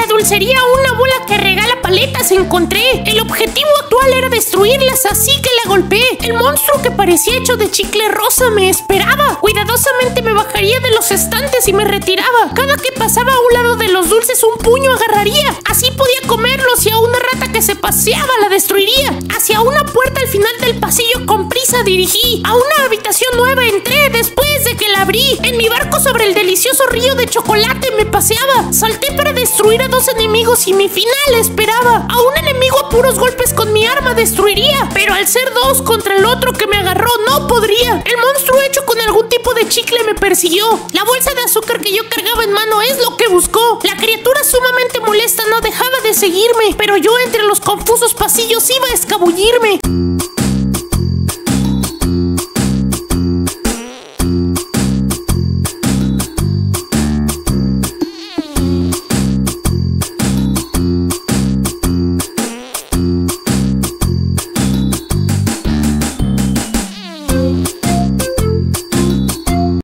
la dulcería una bola que regala paletas encontré. El objetivo actual era destruirlas, así que la golpeé. El monstruo que parecía hecho de chicle rosa me esperaba. Cuidadosamente me bajaría de los estantes y me retiraba. Cada que pasaba a un lado de los dulces un puño agarraría. Así podía comerlos y a una rata que se paseaba la destruiría. Hacia una puerta al final del pasillo con prisa dirigí. A una habitación nueva entré después de que la abrí. En mi barco sobre el delicioso río de chocolate me paseaba. Salté para destruir a 2 enemigos y mi final esperaba. A un enemigo a puros golpes con mi arma destruiría, pero al ser 2 contra el otro que me agarró no podría. El monstruo hecho con algún tipo de chicle me persiguió. La bolsa de azúcar que yo cargaba en mano es lo que buscó. La criatura sumamente molesta no dejaba de seguirme, pero yo entre los confusos pasillos iba a escabullirme.